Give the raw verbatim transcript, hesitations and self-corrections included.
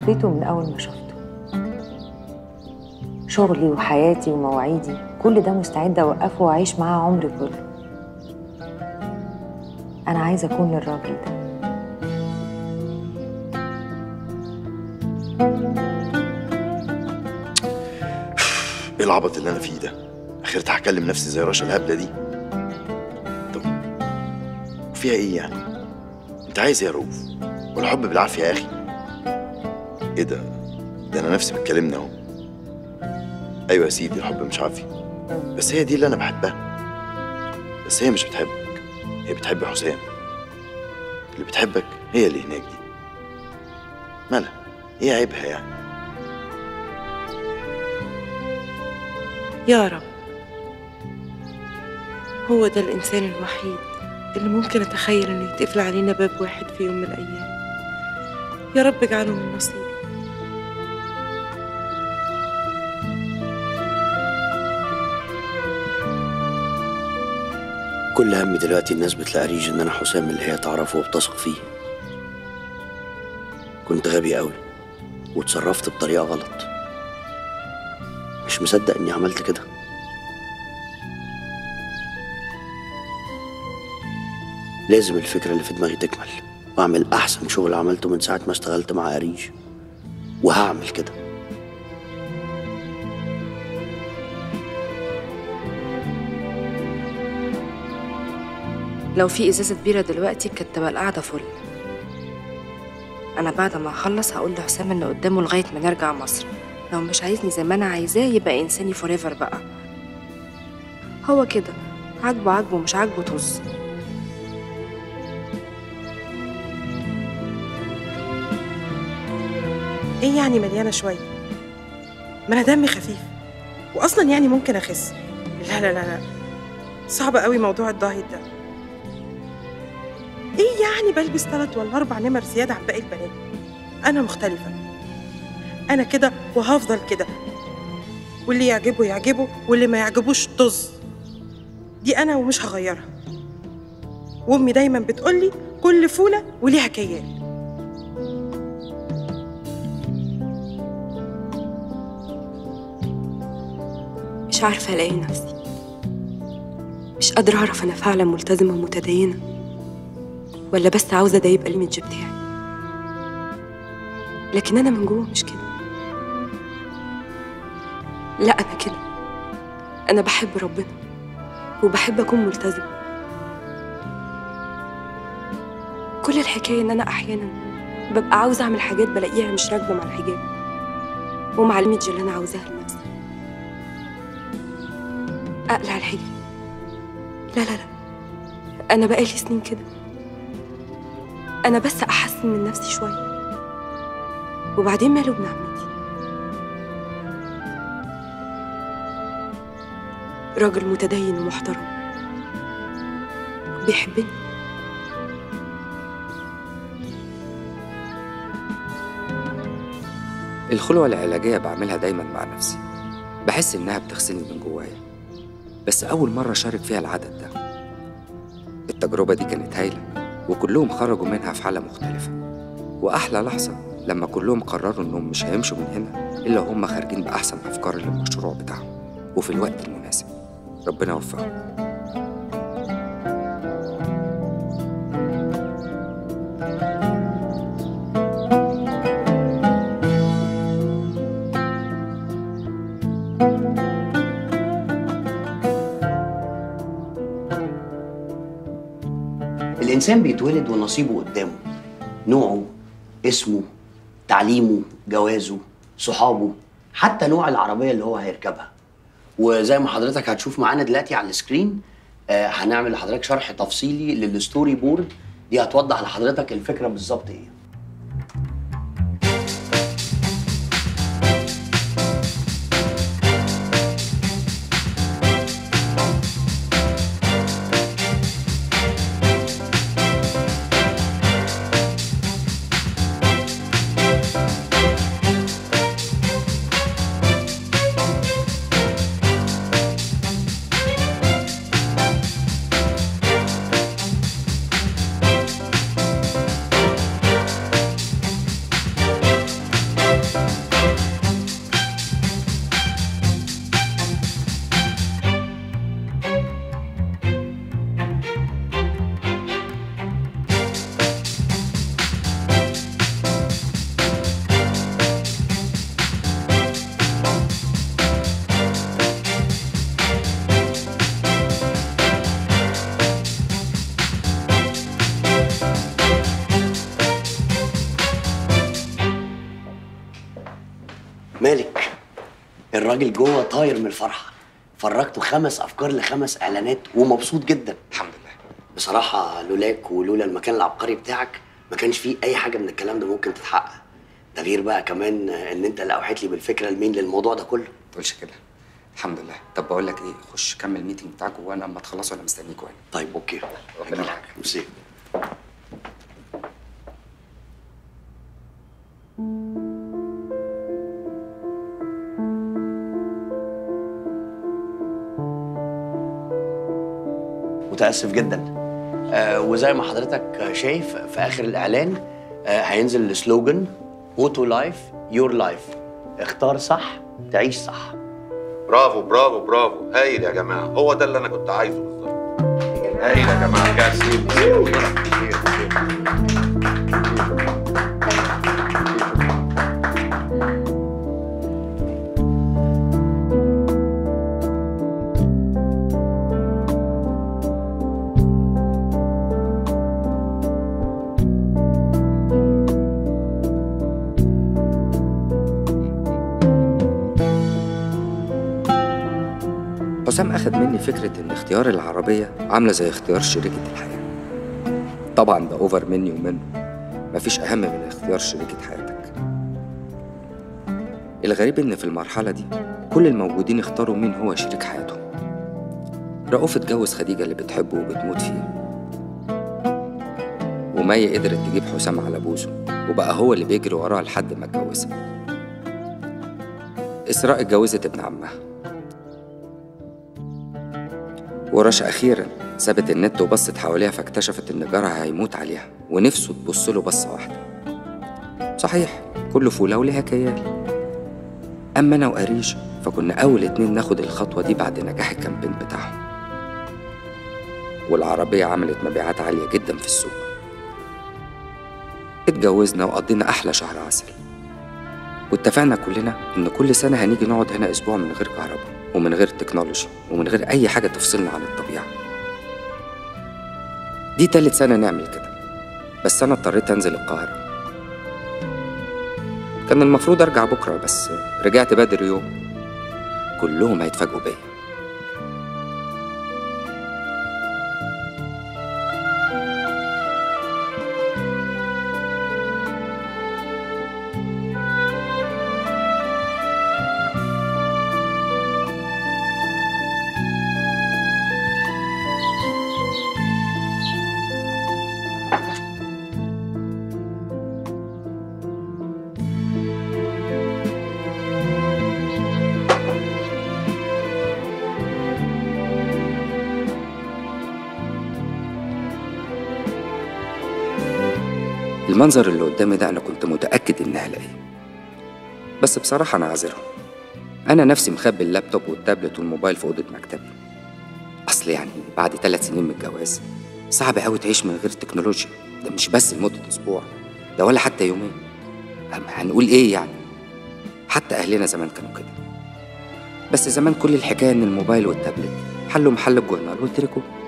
وفيته من أول ما شفته. شغلي وحياتي ومواعيدي كل ده مستعدة أوقفه وأعيش معاه عمري كله. أنا عايزة أكون للراجل ده. ايه العبط اللي انا فيه ده؟ اخرت هكلم نفسي زي رشا الهبله دي. طب وفيها ايه يعني؟ انت عايز ايه يا رؤوف؟ والحب بالعافيه يا اخي؟ ايه ده؟ ده انا نفسي بتكلمني اهو. ايوه يا سيدي الحب مش عافيه، بس هي دي اللي انا بحبها. بس هي مش بتحبك، هي بتحب حسام. اللي بتحبك هي اللي هناك دي. مالها؟ ايه عيبها يعني؟ يا رب، هو ده الإنسان الوحيد اللي ممكن أتخيل إنه يتقفل علينا باب واحد في يوم من الأيام. يا رب اجعله من نصيبي. كل همي دلوقتي الناس بتلاقي ريج إن أنا حسام اللي هي تعرفه وبتثق فيه. كنت غبي قوي وتصرفت بطريقة غلط. مش مصدق إني عملت كده. لازم الفكرة اللي في دماغي تكمل وأعمل أحسن شغل عملته من ساعة ما اشتغلت مع أريج، وهعمل كده. لو في ازازه بيره دلوقتي كانت تبقى القعده فل. انا بعد ما اخلص هقول لحسام ان قدامه لغايه ما نرجع مصر. لو مش عايزني زي ما انا عايزاه يبقى انساني فور ايفر بقى. هو كده، عاجبه عاجبه، مش عاجبه طز. ايه يعني مليانه شويه؟ ما انا دمي خفيف واصلا يعني ممكن اخس. لا لا لا لا، صعب قوي موضوع الدايت ده. ايه يعني بلبس ثلاث ولا اربع نمر زياده عن باقي البنات؟ انا مختلفه، انا كده وهفضل كده، واللي يعجبه يعجبه واللي ما يعجبوش طز. دي انا ومش هغيرها. وامي دايما بتقولي كل فوله وليها كيال. مش عارفه الاقي نفسي، مش قادره اعرف انا فعلا ملتزمه ومتدينه ولا بس عاوزه ده يبقى الايمج بتاعي. لكن انا من جوه مش كده. لا انا كده، انا بحب ربنا وبحب اكون ملتزمه. كل الحكايه ان انا احيانا ببقى عاوزه اعمل حاجات بلاقيها مش راكبه مع الحجاب ومع الايمج اللي انا عاوزاها لنفسي. اقلع الحجاب؟ لا لا لا، انا بقالي سنين كده. انا بس احسن من نفسي شويه وبعدين ماله ابن عمتي؟ راجل متدين ومحترم بيحبني. الخلوة العلاجية بعملها دايما مع نفسي، بحس إنها بتغسلني من جوايا. بس أول مرة أشارك فيها العدد ده. التجربة دي كانت هايلة وكلهم خرجوا منها في حالة مختلفة. وأحلى لحظة لما كلهم قرروا إنهم مش هيمشوا من هنا إلا وهم خارجين بأحسن أفكار للمشروع بتاعهم وفي الوقت المناسب. ربنا يوفقهم. الإنسان بيتولد ونصيبه قدامه، نوعه، اسمه، تعليمه، جوازه، صحابه، حتى نوع العربية اللي هو هيركبها. وزي ما حضرتك هتشوف معانا دلوقتي على السكرين، آه هنعمل لحضرتك شرح تفصيلي للستوري بورد. دي هتوضح لحضرتك الفكرة بالظبط ايه. مالك؟ الراجل جوه طاير من الفرحه، فرجته خمس افكار لخمس اعلانات ومبسوط جدا. الحمد لله. بصراحه لولاك ولولا المكان العبقري بتاعك ما كانش فيه اي حاجه من الكلام ده ممكن تتحقق. ده غير بقى كمان ان انت اللي اوحيت لي بالفكره المين للموضوع ده كله. ما تقولش كده. الحمد لله. طب بقول لك ايه، خش كمل الميتنج بتاعك وانا اما تخلصوا انا مستنيك هنا. طيب اوكي. ربنا معاك. ميرسي. متاسف جدا. آه وزي ما حضرتك شايف في اخر الاعلان آه هينزل السلوجن موتو لايف يور لايف، اختار صح تعيش صح. برافو برافو برافو، هايل يا جماعه، هو ده اللي انا كنت عايزه بالظبط. هايل يا جماعه، كاسين حسام أخد مني فكرة إن اختيار العربية عاملة زي اختيار شريكة الحياة. طبعا ده أوفر مني ومنه، مفيش أهم من اختيار شريكة حياتك. الغريب إن في المرحلة دي كل الموجودين اختاروا مين هو شريك حياتهم. رؤوف اتجوز خديجة اللي بتحبه وبتموت فيه، ومي قدرت تجيب حسام على بوسه وبقى هو اللي بيجري وراها لحد ما اتجوزها. إسراء اتجوزت ابن عمها، ورشا أخيراً سابت النت وبصت حواليها فاكتشفت إن جارها هيموت عليها ونفسه تبص له بصة واحدة. صحيح كله فولة وليها كيال. أما أنا وقريش فكنا أول اتنين ناخد الخطوة دي بعد نجاح الكامبين بتاعهم، والعربية عملت مبيعات عالية جدا في السوق. اتجوزنا وقضينا أحلى شهر عسل، واتفقنا كلنا إن كل سنة هنيجي نقعد هنا أسبوع من غير كهرباء ومن غير تكنولوجي ومن غير أي حاجة تفصلنا عن الطبيعة. دي تالت سنة نعمل كده، بس أنا اضطريت أنزل القاهرة. كان المفروض أرجع بكرة بس رجعت بدري يوم. كلهم هيتفاجئوا بيا. المنظر اللي قدامي ده أنا كنت متأكد إني هلاقيه، بس بصراحة أنا عذرهم. أنا نفسي مخبي اللابتوب والتابلت والموبايل في أوضة مكتبي. أصل يعني بعد ثلاث سنين من الجواز صعب أوي تعيش من غير تكنولوجيا، ده مش بس لمدة أسبوع، ده ولا حتى يومين. أما هنقول إيه يعني؟ حتى أهلنا زمان كانوا كده. بس زمان كل الحكاية إن الموبايل والتابلت حلوا محل الجورنال والتريكو.